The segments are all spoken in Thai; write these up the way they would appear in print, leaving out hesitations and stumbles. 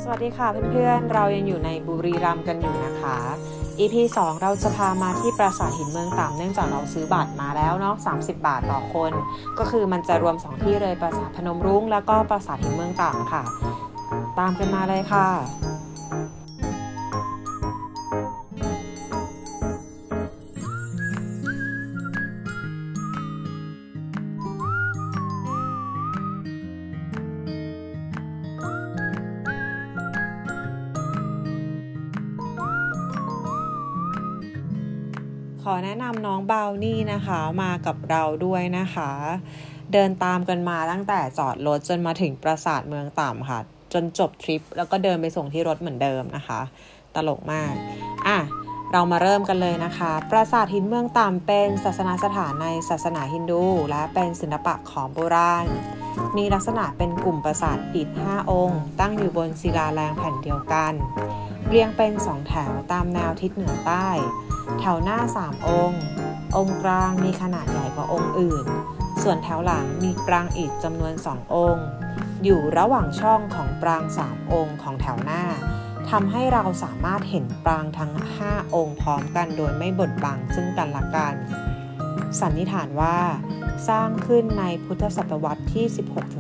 วัสดีค่ะเพื่อนๆเรายังอยู่ในบุรีรัมย์กันอยู่นะคะ EP 2เราจะพามาที่ปราสาทหินเมืองต่ำเนื่องจากเราซื้อบัตรมาแล้วเนาะ30 บาทต่อคนก็คือมันจะรวม2ที่เลยปราสาทพนมรุ้งแล้วก็ปราสาทหินเมืองต่ำค่ะตามกันมาเลยค่ะขอแนะนำน้องบาวนี่นะคะมากับเราด้วยนะคะเดินตามกันมาตั้งแต่จอดรถจนมาถึงปราสาทเมืองต่ำค่ะจนจบทริปแล้วก็เดินไปส่งที่รถเหมือนเดิมนะคะตลกมากเรามาเริ่มกันเลยนะคะปราสาทหินเมืองต่ำเป็นศาสนสถานในศาสนาฮินดูและเป็นศิลปะของโบราณมีลักษณะเป็นกลุ่มปราสาทอิฐ5 องค์ตั้งอยู่บนศิลาแรงแผ่นเดียวกันเรียงเป็น2 แถวตามแนวทิศเหนือใต้แถวหน้า3 องค์องค์กลางมีขนาดใหญ่กว่าองค์อื่นส่วนแถวหลังมีปรางอิฐจำนวน2 องค์อยู่ระหว่างช่องของปราง3 องค์ของแถวหน้าทำให้เราสามารถเห็นปรางทั้ง5 องค์พร้อมกันโดยไม่บดบังซึ่งกันและกันสันนิษฐานว่าสร้างขึ้นในพุทธศตวรรษที่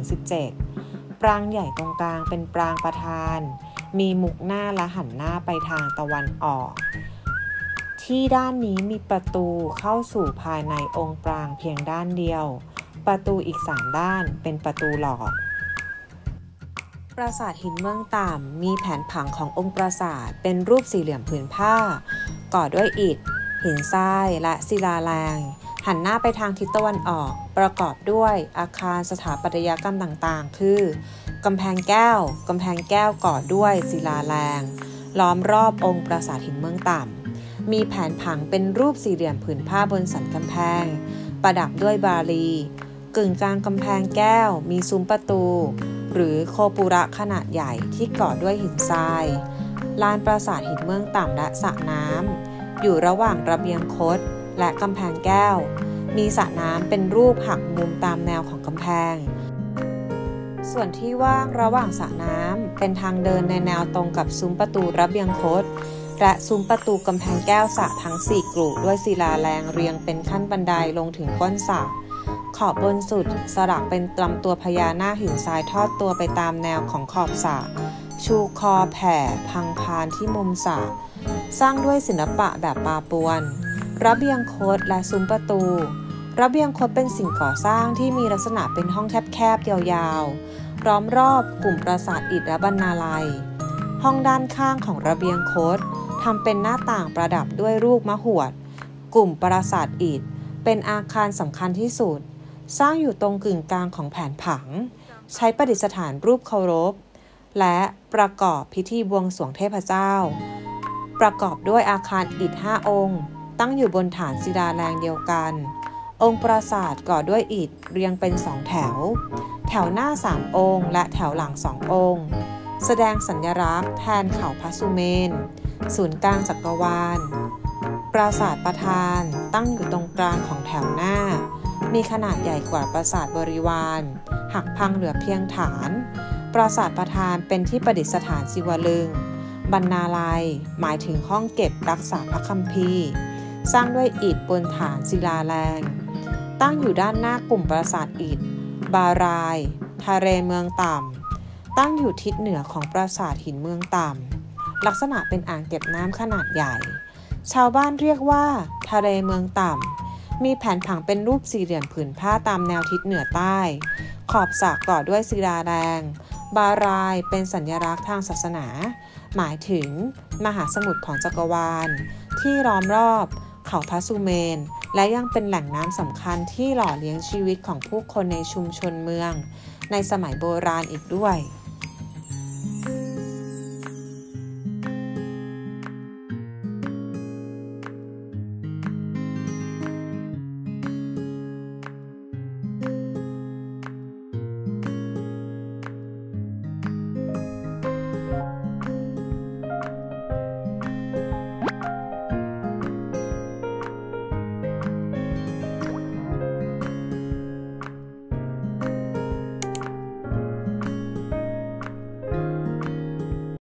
16-17 ปรางใหญ่ตรงกลางเป็นปรางประธานมีมุกหน้าและหันหน้าไปทางตะวันออกที่ด้านนี้มีประตูเข้าสู่ภายในองค์ปรางเพียงด้านเดียวประตูอีก3 ด้านเป็นประตูหลอกปราสาทหินเมืองต่ำมีแผนผังขององค์ปราสาทเป็นรูปสี่เหลี่ยมผืนผ้าก่อด้วยอิฐหินทรายและศิลาแรงหันหน้าไปทางทิศตะวันออกประกอบด้วยอาคารสถาปัตยกรรมต่างๆคือกำแพงแก้วก่อด้วยศิลาแรงล้อมรอบองค์ปราสาทหินเมืองต่ำมีแผนผังเป็นรูปสี่เหลี่ยมผืนผ้าบนสันกำแพงประดับด้วยบาลีกึ่งกลางกำแพงแก้วมีซุ้มประตูหรือโคปุระขนาดใหญ่ที่ก่อด้วยหินทรายลานปราสาทหินเมืองต่ำและสระน้ำอยู่ระหว่างระเบียงคดและกำแพงแก้วมีสระน้ำเป็นรูปหักมุมตามแนวของกำแพงส่วนที่ว่างระหว่างสระน้ำเป็นทางเดินในแนวตรงกับซุ้มประตูระเบียงคดและซุ้มประตูกำแพงแก้วสระทั้ง4 กลุ่มด้วยศิลาแรงเรียงเป็นขั้นบันไดลงถึงก้นสระขอบบนสุดสลักเป็นลำตัวพญานาคหินทรายทอดตัวไปตามแนวของขอบสระชูคอแผ่พังพานที่มุมสระสร้างด้วยศิลปะแบบปาปวนระเบียงคดและซุ้มประตูระเบียงคดเป็นสิ่งก่อสร้างที่มีลักษณะเป็นห้องแคบๆยาวๆล้อมรอบกลุ่มปราสาทอิฐและบรรณาลัยห้องด้านข้างของระเบียงคดทำเป็นหน้าต่างประดับด้วยรูปมะหวดกลุ่มปราสาทอิฐเป็นอาคารสำคัญที่สุดสร้างอยู่ตรงกึ่งกลางของแผนผังใช้ประดิษฐานรูปเคารพและประกอบพิธีบวงสรวงเทพเจ้าประกอบด้วยอาคารอิฐ5 องค์ตั้งอยู่บนฐานศิลาแรงเดียวกันองค์ปราสาทก่อด้วยอิฐเรียงเป็น2 แถวแถวหน้า3 องค์และแถวหลัง2 องค์แสดงสัญลักษณ์แทนเขาพระสุเมนศูนย์กลางจักรวาลปราสาทประธานตั้งอยู่ตรงกลางของแถวหน้ามีขนาดใหญ่กว่าปราสาทบริวารหักพังเหลือเพียงฐานปราสาทประธานเป็นที่ประดิษฐานศิวลึงบรรณาลัยหมายถึงห้องเก็บรักษาพระคัมภีร์สร้างด้วยอิฐบนฐานศิลาแรงตั้งอยู่ด้านหน้ากลุ่มปราสาทอิฐบารายทะเลเมืองต่ำตั้งอยู่ทิศเหนือของปราสาทหินเมืองต่ำลักษณะเป็นอ่างเก็บน้ำขนาดใหญ่ชาวบ้านเรียกว่าทะเลเมืองต่ำมีแผนผังเป็นรูปสี่เหลี่ยมผืนผ้าตามแนวทิศเหนือใต้ขอบสระก่อด้วยศิลาแรงบารายเป็นสัญลักษณ์ทางศาสนาหมายถึงมหาสมุทรของจักรวาลที่ล้อมรอบเขาพระสุเมนและยังเป็นแหล่งน้ำสำคัญที่หล่อเลี้ยงชีวิตของผู้คนในชุมชนเมืองในสมัยโบราณอีกด้วย